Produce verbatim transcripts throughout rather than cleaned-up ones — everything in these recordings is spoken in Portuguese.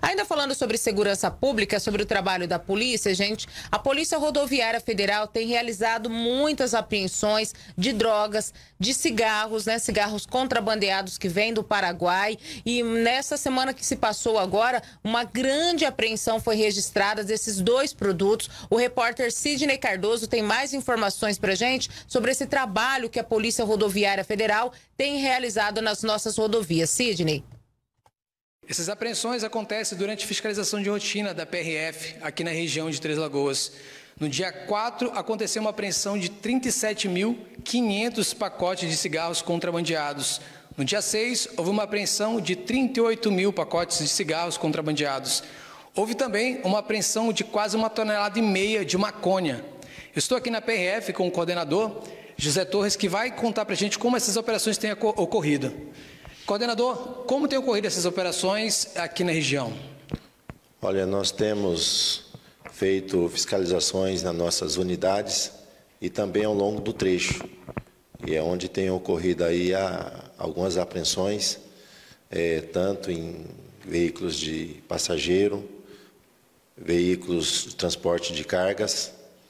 Ainda falando sobre segurança pública, sobre o trabalho da polícia, gente, a Polícia Rodoviária Federal tem realizado muitas apreensões de drogas, de cigarros, né? Cigarros contrabandeados que vêm do Paraguai. E nessa semana que se passou agora, uma grande apreensão foi registrada desses dois produtos. O repórter Sidney Cardoso tem mais informações pra gente sobre esse trabalho que a Polícia Rodoviária Federal tem realizado nas nossas rodovias. Sidney. Essas apreensões acontecem durante fiscalização de rotina da P R F, aqui na região de Três Lagoas. No dia quatro, aconteceu uma apreensão de trinta e sete mil e quinhentos pacotes de cigarros contrabandeados. No dia seis, houve uma apreensão de trinta e oito mil pacotes de cigarros contrabandeados. Houve também uma apreensão de quase uma tonelada e meia de maconha. Eu estou aqui na P R F com o coordenador, José Torres, que vai contar para a gente como essas operações têm ocorrido. Coordenador, como têm ocorrido essas operações aqui na região? Olha, nós temos feito fiscalizações nas nossas unidades e também ao longo do trecho. E é onde tem ocorrido aí a, algumas apreensões, é, tanto em veículos de passageiro, veículos de transporte de cargas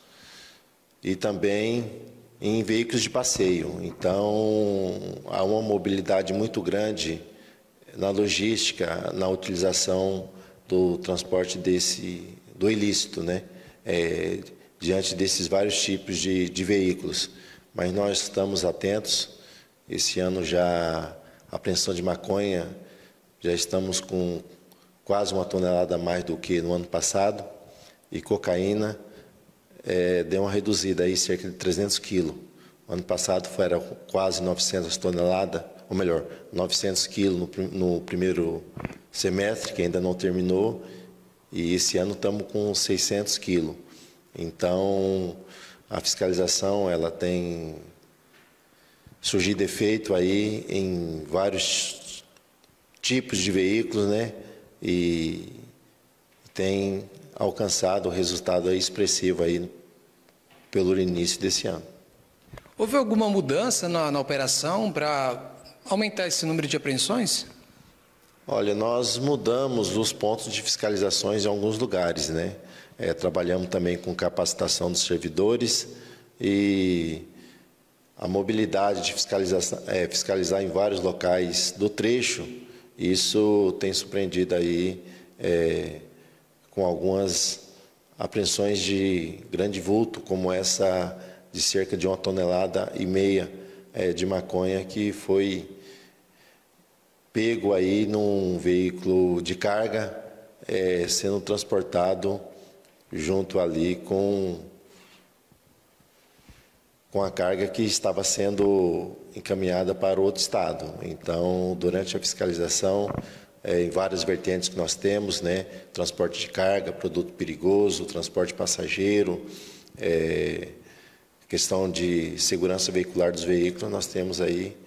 e também em veículos de passeio. Então, há uma mobilidade muito grande na logística, na utilização do transporte desse, do ilícito, né? É, diante desses vários tipos de, de veículos. Mas nós estamos atentos. Esse ano já, a apreensão de maconha, já estamos com quase uma tonelada a mais do que no ano passado, e cocaína, É, deu uma reduzida aí, cerca de trezentos quilos. O ano passado foi, era quase novecentas toneladas, ou melhor, novecentos quilos no, no primeiro semestre, que ainda não terminou, e esse ano estamos com seiscentos quilos. Então, a fiscalização ela tem surgido efeito aí em vários tipos de veículos, né? E tem alcançado o resultado aí expressivo aí pelo início desse ano. Houve alguma mudança na, na operação para aumentar esse número de apreensões? Olha, nós mudamos os pontos de fiscalizações em alguns lugares, né? É, trabalhamos também com capacitação dos servidores e a mobilidade de fiscalização, é, fiscalizar em vários locais do trecho. Isso tem surpreendido aí é, com algumas apreensões de grande vulto, como essa de cerca de uma tonelada e meia é, de maconha que foi pego aí num veículo de carga, é, sendo transportado junto ali com, com a carga que estava sendo encaminhada para outro estado. Então, durante a fiscalização, É, em várias vertentes que nós temos, né? Transporte de carga, produto perigoso, transporte passageiro, é, questão de segurança veicular dos veículos, nós temos aí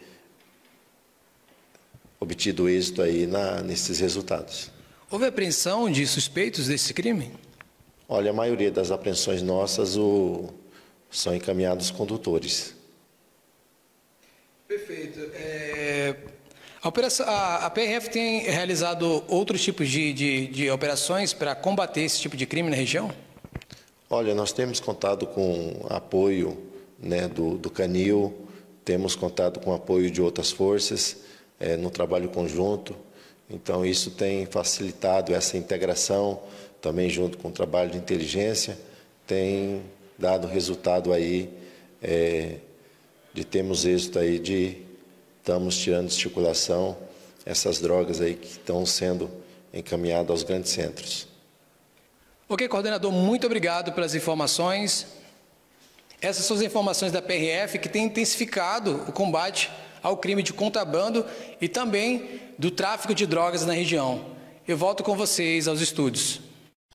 obtido êxito aí na, nesses resultados. Houve apreensão de suspeitos desse crime? Olha, a maioria das apreensões nossas o, são encaminhados condutores. Perfeito. É... A, operação, a, a P R F tem realizado outros tipos de, de, de operações para combater esse tipo de crime na região? Olha, nós temos contado com apoio, né, do, do Canil, temos contado com apoio de outras forças é, no trabalho conjunto. Então, isso tem facilitado essa integração, também junto com o trabalho de inteligência, tem dado resultado aí é, de termos êxito aí de estamos tirando de circulação essas drogas aí que estão sendo encaminhadas aos grandes centros. Ok, coordenador, muito obrigado pelas informações. Essas são as informações da P R F, que tem intensificado o combate ao crime de contrabando e também do tráfico de drogas na região. Eu volto com vocês aos estúdios.